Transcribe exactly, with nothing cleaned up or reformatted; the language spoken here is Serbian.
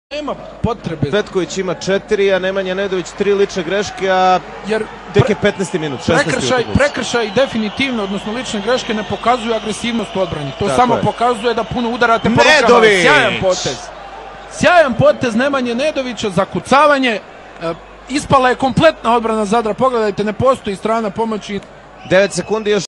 Nema potrebe. Petković ima četiri, a Nemanja Nedović tri lične greške, a jer tek je petnaesti minut, šesnaesti prekršaj, prekršaj definitivno, odnosno lične greške ne pokazuju agresivnost u odbrani. To Tako samo je. pokazuje da puno udarate po Nedović! rukama. Sjajan potez. Sjajan potez Nemanje Nedovića, zakucavanje. E, ispala je kompletna odbrana Zadra. Pogledajte, ne postoji strana pomoći. devet sekundi još.